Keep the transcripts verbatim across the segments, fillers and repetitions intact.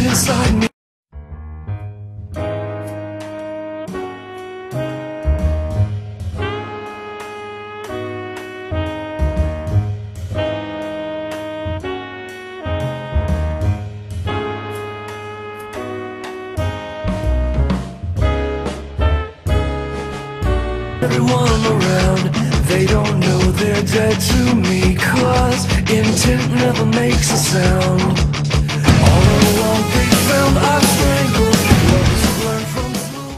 inside me. Everyone around, they don't know they're dead to me, 'cause intent never makes a sound. All along they found I've strangled lovers who learn from slow.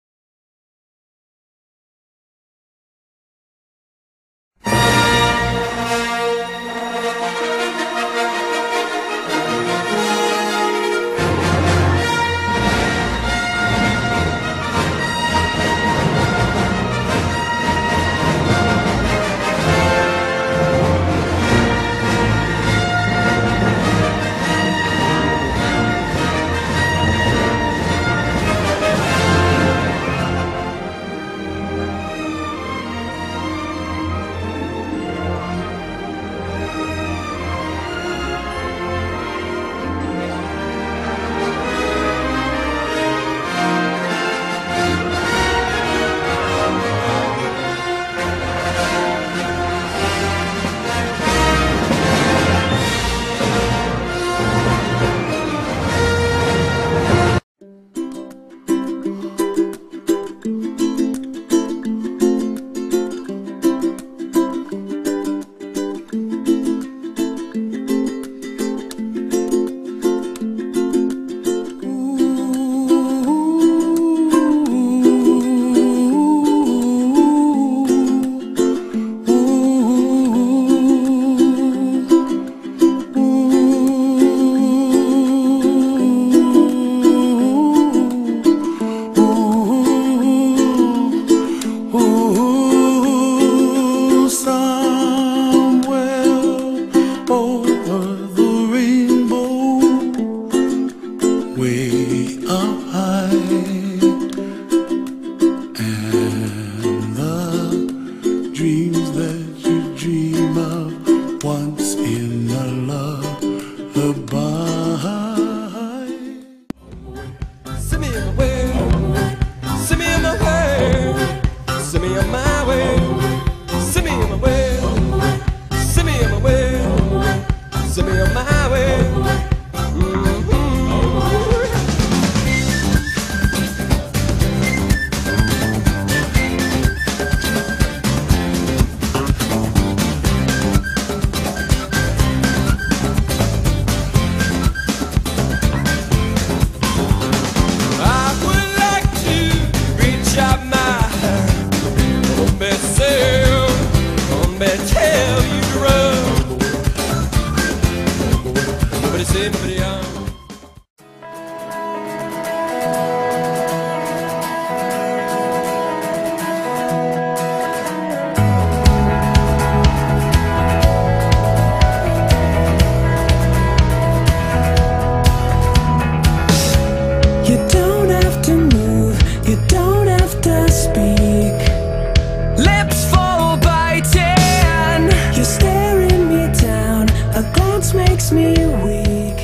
Makes me weak.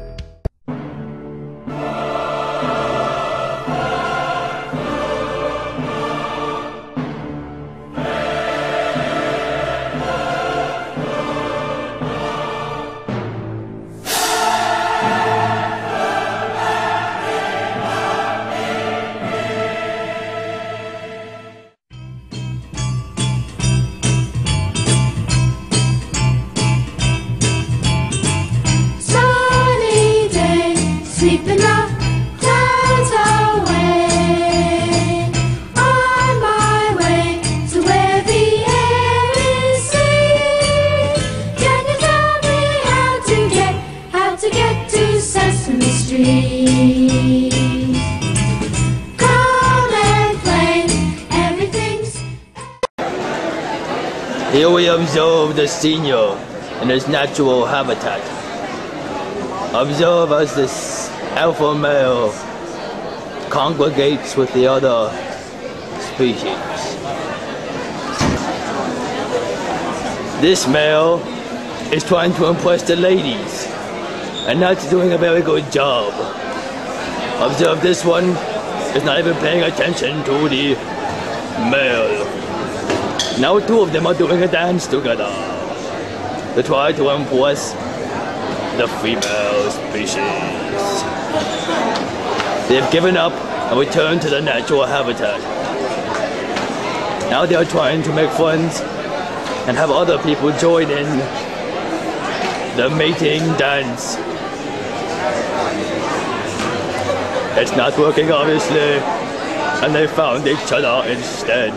Sleeping up, clouds away, on my way to where the air is sweet. Can you tell me how to get, how to get to Sesame Street? Come and play, everything's... Here we observe the senior in his natural habitat. Observe as this alpha male congregates with the other species. This male is trying to impress the ladies and not doing a very good job. Observe this one is not even paying attention to the male. Now two of them are doing a dance together to try to impress the female species. They've given up and returned to their natural habitat. Now they are trying to make friends and have other people join in the mating dance. It's not working, obviously, and they found each other instead.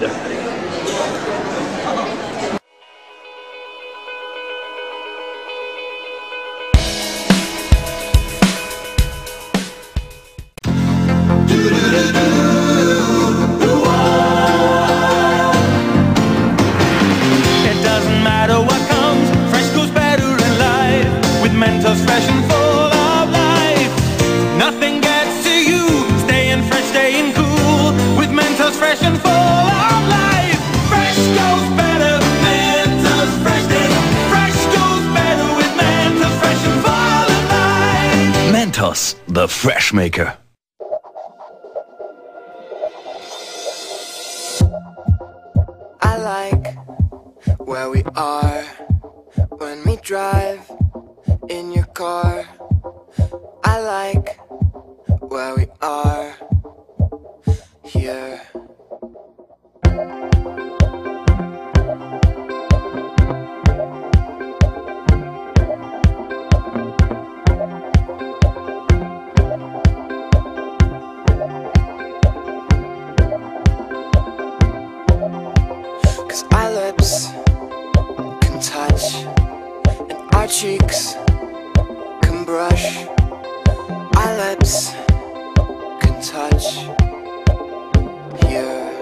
It doesn't matter what comes, fresh goes better in life. With Mentos fresh and full of life, nothing gets to you. Staying fresh, staying cool. With Mentos fresh and full of life, fresh goes better. Mentos fresh, fresh goes better with Mentos fresh and full of life. Mentos, the fresh maker. I like where we are when we drive in your car. I like where we are here. Cause our lips can touch and our cheeks can brush. Our lips can touch here.